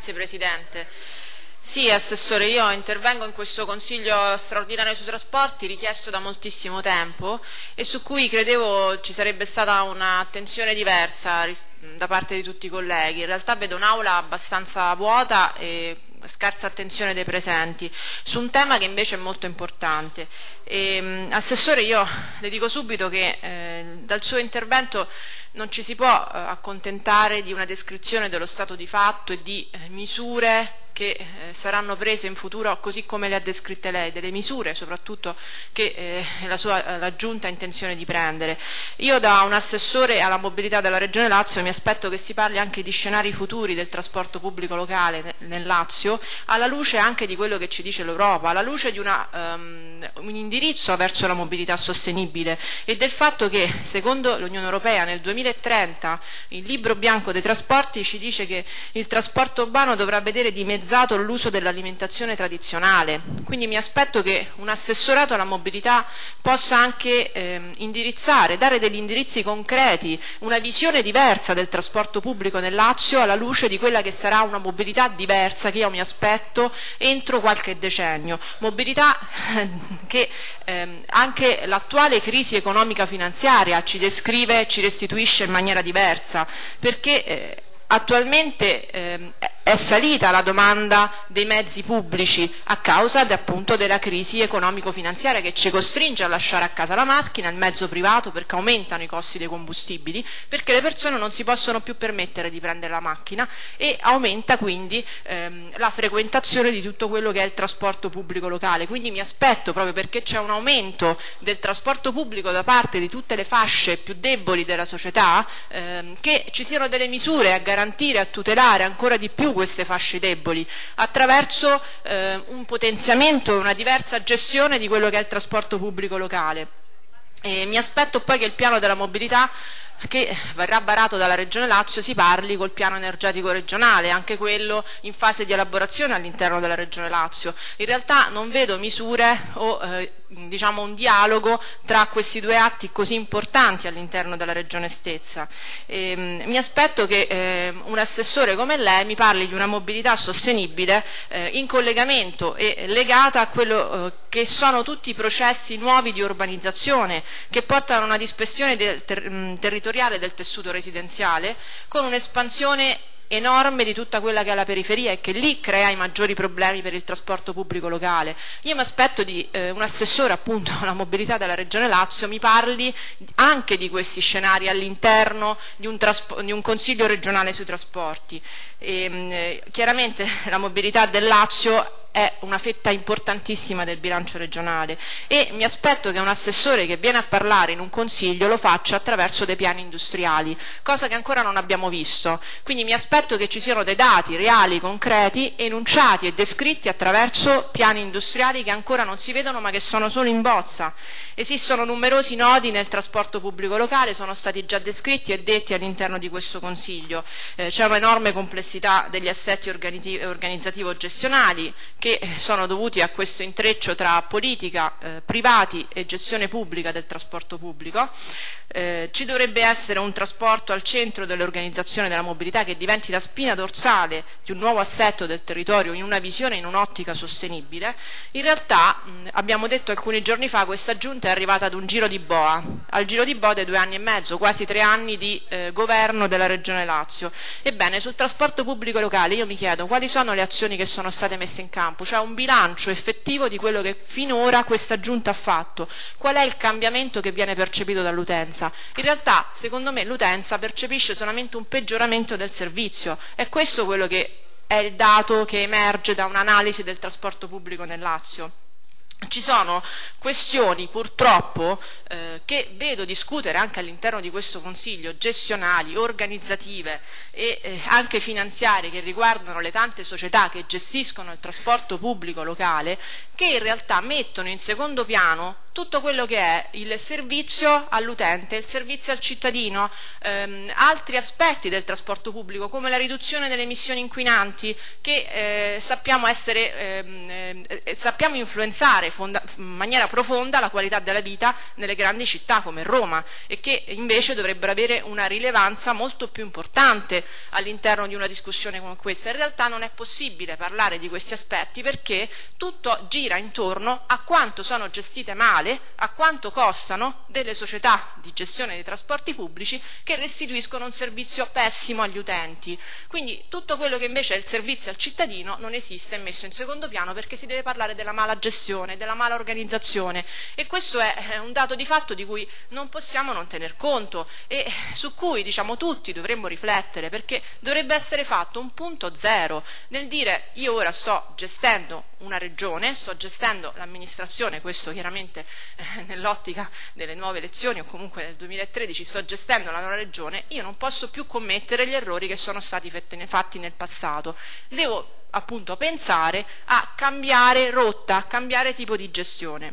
Grazie Presidente. Sì, Assessore, io intervengo in questo Consiglio straordinario sui trasporti richiesto da moltissimo tempo e su cui credevo ci sarebbe stata un'attenzione diversa da parte di tutti i colleghi. In realtà vedo un'aula abbastanza vuota e scarsa attenzione dei presenti su un tema che invece è molto importante. Assessore, io le dico subito che dal suo intervento non ci si può accontentare di una descrizione dello stato di fatto e di misure che saranno prese in futuro così come le ha descritte lei, delle misure soprattutto che la Giunta ha intenzione di prendere. Io da un assessore alla mobilità della Regione Lazio mi aspetto che si parli anche di scenari futuri del trasporto pubblico locale nel Lazio, alla luce anche di quello che ci dice l'Europa, alla luce di un indirizzo verso la mobilità sostenibile e del fatto che secondo l'Unione Europea nel 2030 il libro bianco dei trasporti ci dice che il trasporto urbano dovrà vedere dimezzato l'uso dell'alimentazione tradizionale. Quindi mi aspetto che un assessorato alla mobilità possa anche indirizzare, dare degli indirizzi concreti, una visione diversa del trasporto pubblico nel Lazio alla luce di quella che sarà una mobilità diversa che io mi aspetto entro qualche decennio. Mobilità che anche l'attuale crisi economica finanziaria ci descrive, ci restituisce in maniera diversa, perché attualmente è salita la domanda dei mezzi pubblici a causa appunto della crisi economico-finanziaria che ci costringe a lasciare a casa la macchina, il mezzo privato, perché aumentano i costi dei combustibili, perché le persone non si possono più permettere di prendere la macchina e aumenta quindi la frequentazione di tutto quello che è il trasporto pubblico locale. Quindi mi aspetto, proprio perché c'è un aumento del trasporto pubblico da parte di tutte le fasce più deboli della società, che ci siano delle misure a garantire, a tutelare ancora di più queste fasce deboli attraverso un potenziamento e una diversa gestione di quello che è il trasporto pubblico locale. Mi aspetto poi che il piano della mobilità che verrà varato dalla Regione Lazio si parli col piano energetico regionale, anche quello in fase di elaborazione all'interno della Regione Lazio. In realtà non vedo misure o diciamo un dialogo tra questi due atti così importanti all'interno della Regione stessa. Mi aspetto che un assessore come lei mi parli di una mobilità sostenibile in collegamento e legata a quello che sono tutti i processi nuovi di urbanizzazione che portano a una dispersione territoriale del tessuto residenziale con un'espansione enorme di tutta quella che è la periferia e che lì crea i maggiori problemi per il trasporto pubblico locale. Io mi aspetto di un assessore appunto alla mobilità della Regione Lazio mi parli anche di questi scenari all'interno di un consiglio regionale sui trasporti. Chiaramente la mobilità del Lazio è una fetta importantissima del bilancio regionale e mi aspetto che un assessore che viene a parlare in un consiglio lo faccia attraverso dei piani industriali, cosa che ancora non abbiamo visto. Quindi mi aspetto che ci siano dei dati reali, concreti, enunciati e descritti attraverso piani industriali che ancora non si vedono ma che sono solo in bozza. Esistono numerosi nodi nel trasporto pubblico locale, sono stati già descritti e detti all'interno di questo consiglio. C'è un'enorme complessità degli assetti organizzativo-gestionali che sono dovuti a questo intreccio tra politica, privati e gestione pubblica del trasporto pubblico. Ci dovrebbe essere un trasporto al centro dell'organizzazione della mobilità che diventi la spina dorsale di un nuovo assetto del territorio in una visione, in un'ottica sostenibile. In realtà, abbiamo detto alcuni giorni fa, questa Giunta è arrivata ad un giro di boa, al giro di boa dei 2 anni e mezzo, quasi 3 anni di governo della Regione Lazio. Ebbene, sul trasporto pubblico locale io mi chiedo quali sono le azioni che sono state messe in campo, cioè un bilancio effettivo di quello che finora questa Giunta ha fatto, qual è il cambiamento che viene percepito dall'utenza. In realtà, secondo me, l'utenza percepisce solamente un peggioramento del servizio, è questo quello che è il dato che emerge da un'analisi del trasporto pubblico nel Lazio. Ci sono questioni purtroppo che vedo discutere anche all'interno di questo Consiglio, gestionali, organizzative e anche finanziarie, che riguardano le tante società che gestiscono il trasporto pubblico locale, che in realtà mettono in secondo piano tutto quello che è il servizio all'utente, il servizio al cittadino, altri aspetti del trasporto pubblico come la riduzione delle emissioni inquinanti che sappiamo influenzare in maniera profonda la qualità della vita nelle grandi città come Roma e che invece dovrebbero avere una rilevanza molto più importante all'interno di una discussione come questa. In realtà non è possibile parlare di questi aspetti perché tutto gira intorno a quanto sono gestite male, a quanto costano delle società di gestione dei trasporti pubblici che restituiscono un servizio pessimo agli utenti. Quindi tutto quello che invece è il servizio al cittadino non esiste, è messo in secondo piano perché si deve parlare della mala gestione, della mala organizzazione e questo è un dato di fatto di cui non possiamo non tener conto e su cui tutti dovremmo riflettere perché dovrebbe essere fatto un punto zero nel dire io ora sto gestendo una regione, sto gestendo l'amministrazione, questo chiaramente nell'ottica delle nuove elezioni o comunque nel 2013 sto gestendo la nuova regione, io non posso più commettere gli errori che sono stati fatti nel passato, devo appunto pensare a cambiare rotta, a cambiare tipo di gestione.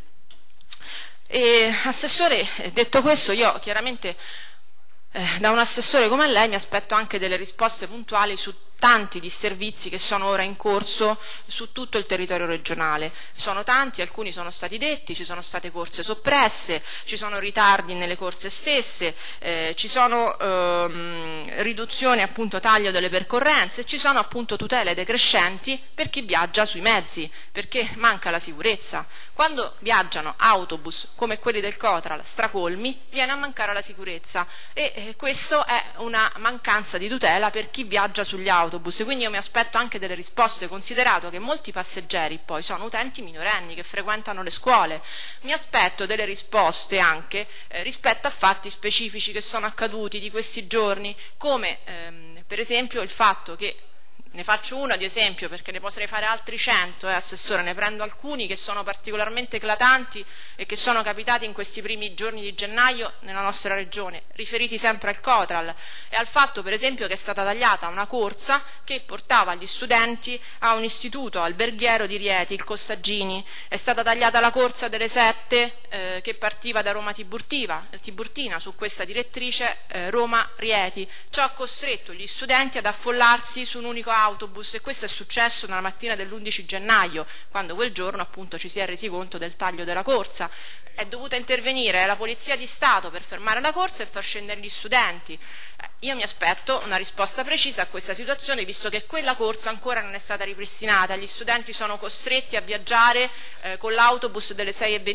E, Assessore, detto questo, io chiaramente da un assessore come lei mi aspetto anche delle risposte puntuali su tanti disservizi che sono ora in corso su tutto il territorio regionale. Sono tanti, alcuni sono stati detti, ci sono state corse soppresse, ci sono ritardi nelle corse stesse, ci sono riduzioni, appunto taglio delle percorrenze, ci sono appunto tutele decrescenti per chi viaggia sui mezzi, perché manca la sicurezza. Quando viaggiano autobus come quelli del Cotral stracolmi, viene a mancare la sicurezza e questo è una mancanza di tutela per chi viaggia sugli autobus, quindi io mi aspetto anche delle risposte, considerato che molti passeggeri poi sono utenti minorenni che frequentano le scuole. Mi aspetto delle risposte anche rispetto a fatti specifici che sono accaduti di questi giorni, come per esempio il fatto che, ne faccio uno di esempio perché ne potrei fare altri 100, Assessore, ne prendo alcuni che sono particolarmente eclatanti e che sono capitati in questi primi giorni di gennaio nella nostra regione, riferiti sempre al Cotral e al fatto per esempio che è stata tagliata una corsa che portava gli studenti a un istituto alberghiero di Rieti, il Costaggini, è stata tagliata la corsa delle 7 che partiva da Roma Tiburtina su questa direttrice Roma-Rieti, ciò ha costretto gli studenti ad affollarsi su un unico autobus e questo è successo nella mattina dell'11 gennaio, quando quel giorno appunto ci si è resi conto del taglio della corsa. È dovuta intervenire la Polizia di Stato per fermare la corsa e far scendere gli studenti. Io mi aspetto una risposta precisa a questa situazione, visto che quella corsa ancora non è stata ripristinata, gli studenti sono costretti a viaggiare con l'autobus delle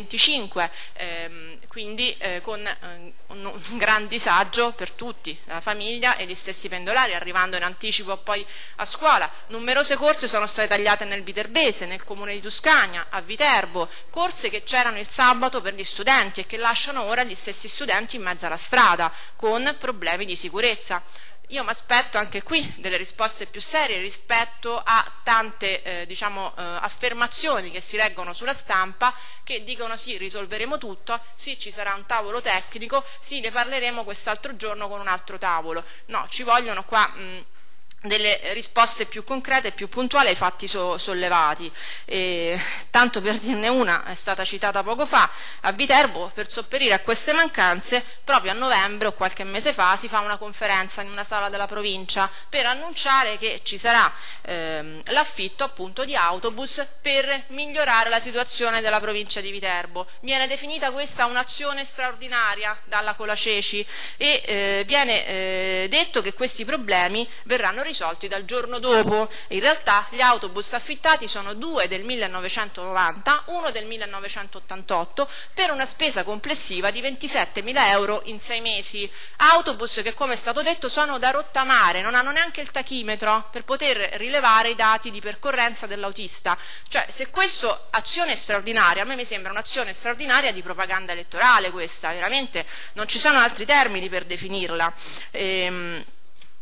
6:25, quindi con un gran disagio per tutti, la famiglia e gli stessi pendolari, arrivando in anticipo poi a scuola. Numerose corse sono state tagliate nel Viterbese, nel comune di Tuscania, a Viterbo, corse che c'erano il sabato per gli studenti e che lasciano ora gli stessi studenti in mezzo alla strada con problemi di sicurezza. Io mi aspetto anche qui delle risposte più serie rispetto a tante affermazioni che si leggono sulla stampa che dicono sì, risolveremo tutto, sì, ci sarà un tavolo tecnico, sì, ne parleremo quest'altro giorno con un altro tavolo. No, ci vogliono qua delle risposte più concrete e più puntuali ai fatti sollevati. Tanto per dirne una, è stata citata poco fa, a Viterbo per sopperire a queste mancanze proprio a novembre o qualche mese fa si fa una conferenza in una sala della provincia per annunciare che ci sarà l'affitto appunto di autobus per migliorare la situazione della provincia di Viterbo. Viene definita questa un'azione straordinaria dalla Colaceci e viene detto che questi problemi verranno risolti dal giorno dopo. In realtà gli autobus affittati sono 2 del 1990, uno del 1988, per una spesa complessiva di 27.000 euro in 6 mesi. Autobus che, come è stato detto, sono da rottamare, non hanno neanche il tachimetro per poter rilevare i dati di percorrenza dell'autista. Cioè, se questa azione è straordinaria, a me mi sembra un'azione straordinaria di propaganda elettorale questa, veramente non ci sono altri termini per definirla.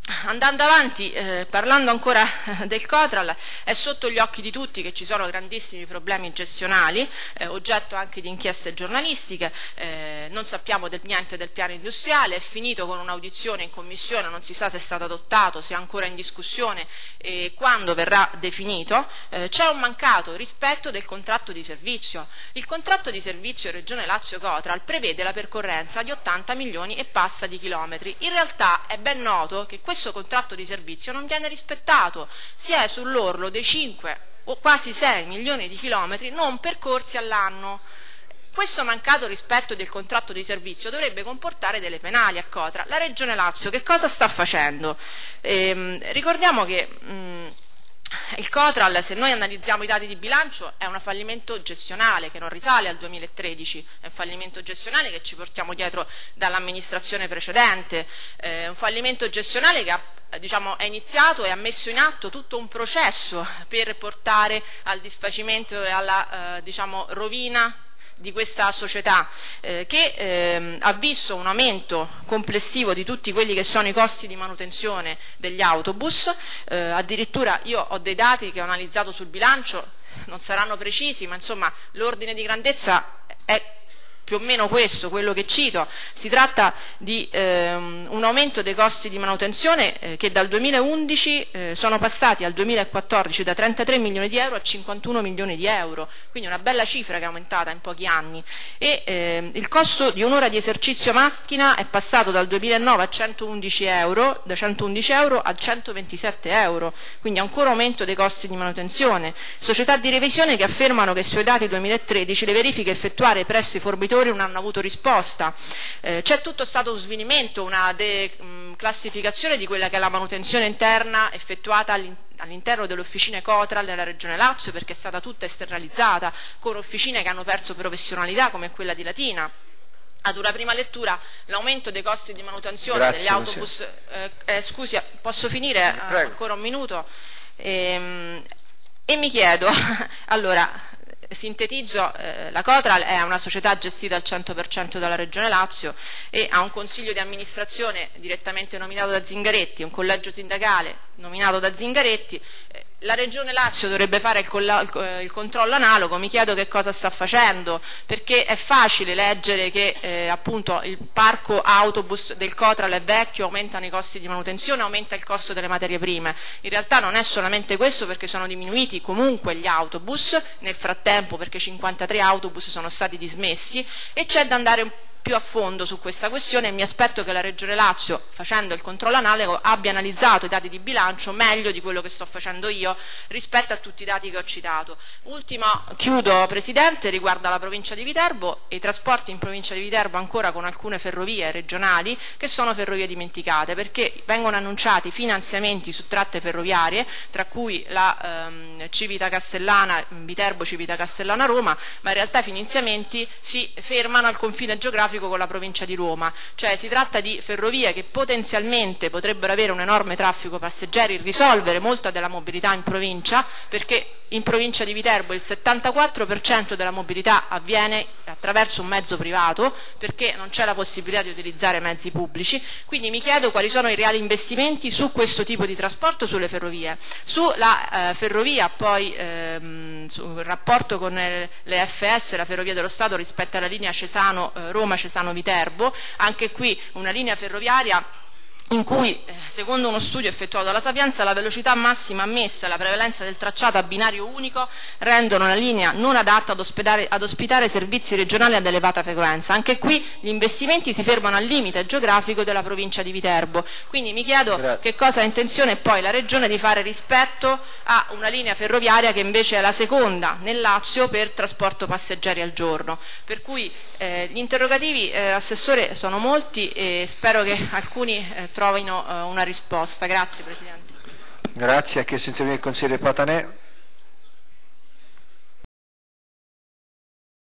Andando avanti, parlando ancora del Cotral, è sotto gli occhi di tutti che ci sono grandissimi problemi gestionali, oggetto anche di inchieste giornalistiche, non sappiamo niente del piano industriale, è finito con un'audizione in commissione, non si sa se è stato adottato, se è ancora in discussione e quando verrà definito. C'è un mancato rispetto del contratto di servizio. Il contratto di servizio Regione Lazio Cotral prevede la percorrenza di 80 milioni e passa di chilometri. In realtà è ben noto che questo contratto di servizio non viene rispettato, si è sull'orlo dei 5 o quasi 6 milioni di chilometri non percorsi all'anno. Questo mancato rispetto del contratto di servizio dovrebbe comportare delle penali a Cotral. La Regione Lazio che cosa sta facendo? Ricordiamo che il Cotral, se noi analizziamo i dati di bilancio, è un fallimento gestionale che non risale al 2013, è un fallimento gestionale che ci portiamo dietro dall'amministrazione precedente, è un fallimento gestionale che è iniziato e ha messo in atto tutto un processo per portare al disfacimento e alla rovina di questa società che ha visto un aumento complessivo di tutti quelli che sono i costi di manutenzione degli autobus, addirittura io ho dei dati che ho analizzato sul bilancio, non saranno precisi, ma insomma l'ordine di grandezza è più o meno questo, quello che cito. Si tratta di un aumento dei costi di manutenzione che dal 2011 sono passati al 2014 da 33 milioni di euro a 51 milioni di euro, quindi una bella cifra che è aumentata in pochi anni. E il costo di un'ora di esercizio macchina è passato dal 2009 a 111 euro, da 111 euro a 127 euro, quindi ancora aumento dei costi di manutenzione. Società di revisione che affermano che sui dati 2013 le verifiche effettuate presso i fornitori non hanno avuto risposta. C'è tutto stato un svilimento, una declassificazione di quella che è la manutenzione interna effettuata all'interno delle officine Cotral nella Regione Lazio, perché è stata tutta esternalizzata, con officine che hanno perso professionalità come quella di Latina. Ad una prima lettura l'aumento dei costi di manutenzione degli autobus, scusi, posso finire? Ancora un minuto? E mi chiedo, allora, sintetizzo, la Cotral è una società gestita al 100% dalla Regione Lazio e ha un consiglio di amministrazione direttamente nominato da Zingaretti, un collegio sindacale nominato da Zingaretti. La Regione Lazio dovrebbe fare il controllo analogo. Mi chiedo che cosa sta facendo, perché è facile leggere che appunto il parco autobus del Cotral è vecchio, aumentano i costi di manutenzione, aumenta il costo delle materie prime. In realtà non è solamente questo, perché sono diminuiti comunque gli autobus nel frattempo, perché 53 autobus sono stati dismessi, e c'è da andare più a fondo su questa questione e mi aspetto che la Regione Lazio, facendo il controllo analogo, abbia analizzato i dati di bilancio meglio di quello che sto facendo io rispetto a tutti i dati che ho citato. Ultimo, chiudo Presidente, riguarda la provincia di Viterbo e i trasporti in provincia di Viterbo ancora con alcune ferrovie regionali che sono ferrovie dimenticate, perché vengono annunciati finanziamenti su tratte ferroviarie, tra cui la Civita Castellana, Viterbo Civita Castellana Roma, ma in realtà i finanziamenti si fermano al confine geografico con la provincia di Roma, cioè si tratta di ferrovie che potenzialmente potrebbero avere un enorme traffico passeggeri, risolvere molta della mobilità in provincia, perché in provincia di Viterbo il 74% della mobilità avviene attraverso un mezzo privato, perché non c'è la possibilità di utilizzare mezzi pubblici. Quindi mi chiedo quali sono i reali investimenti su questo tipo di trasporto sulle ferrovie. Sulla ferrovia poi, sul rapporto con le FS, la Ferrovia dello Stato, rispetto alla linea Roma Cesano-Viterbo, anche qui una linea ferroviaria in cui, secondo uno studio effettuato dalla Sapienza, la velocità massima ammessa e la prevalenza del tracciato a binario unico rendono la linea non adatta ad ospitare servizi regionali ad elevata frequenza. Anche qui gli investimenti si fermano al limite geografico della provincia di Viterbo. Quindi mi chiedo che cosa ha intenzione poi la Regione di fare rispetto a una linea ferroviaria che invece è la seconda nel Lazio per trasporto passeggeri al giorno. Per cui gli interrogativi, Assessore, sono molti e spero che alcuni trovino una risposta. Grazie Presidente. Grazie. Ha chiesto di intervenire il consigliere Patanè.